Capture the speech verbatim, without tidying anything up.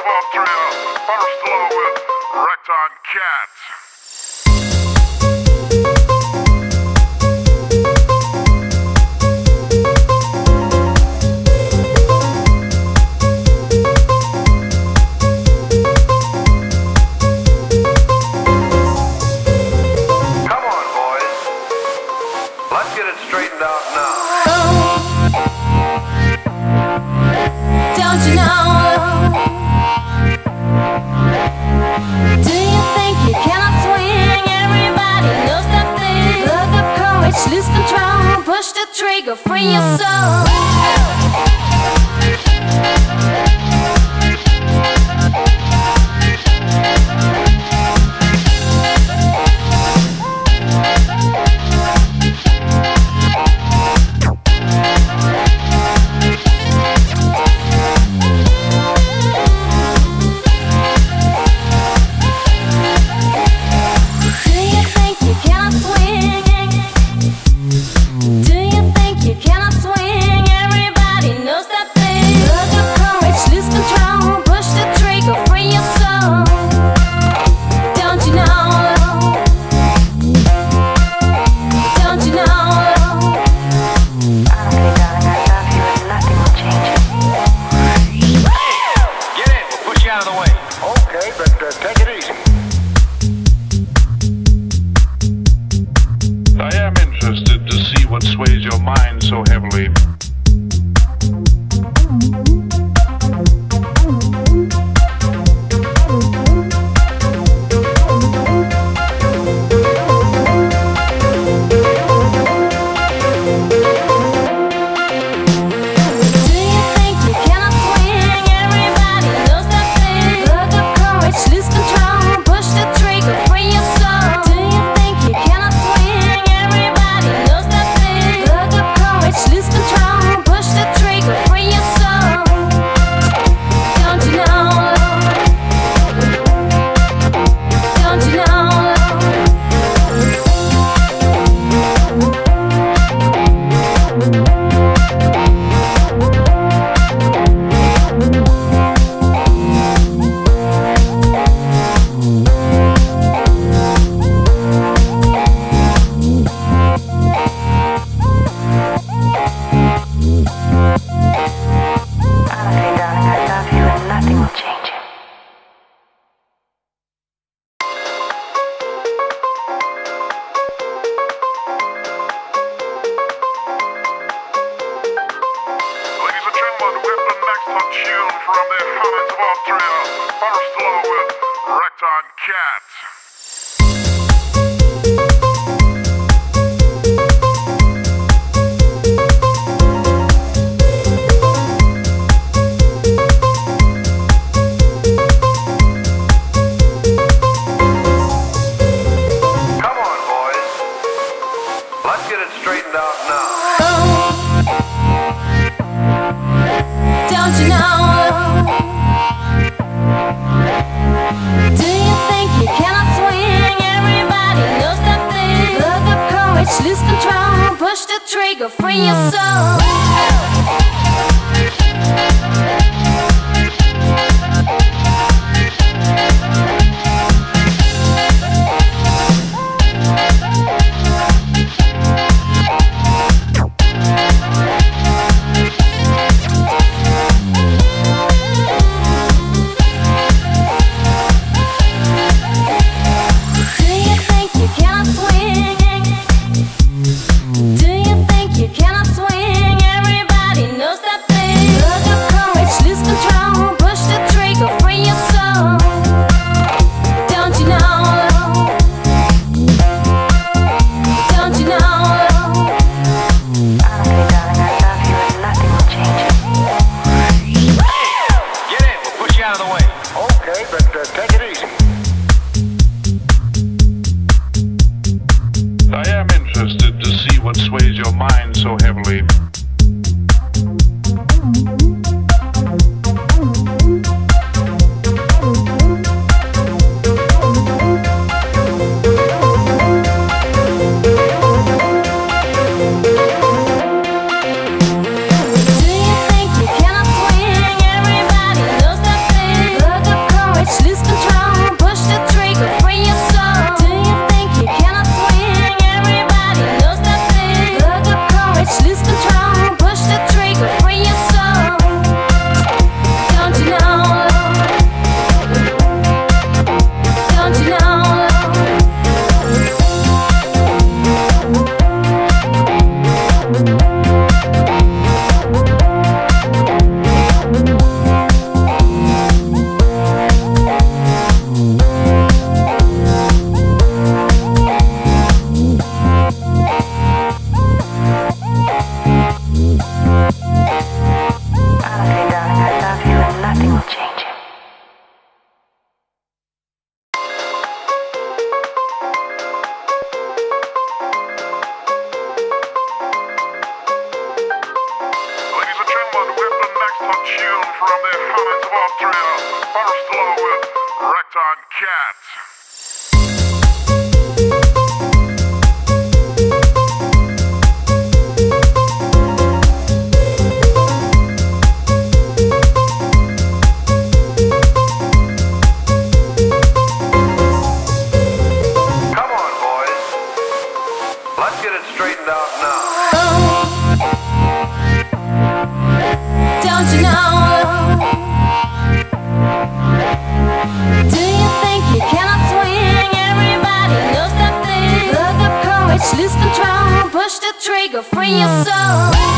Austria, first floor with Recton Cat. Straightened out now. Don't you know? Do you think you cannot swing? Everybody knows that thing. Plug up courage, lose control, push the trigger, free your soul. What sways your mind so heavily? Tune from the heavens of Austria, first floor with Recton Cat. Come on, boys. Let's get it straightened out now. Don't you know? Do you think you cannot swing? Everybody knows that thing. Plug up courage, lose control, push the trigger, free your soul. Do you think you cannot swing? through you. First floor with Recton Cats. Come on, boys. Let's get it straightened out now. Don't you know? Do you think you cannot swing? Everybody knows that thing. Look up courage, lose control, push the trigger, free your soul.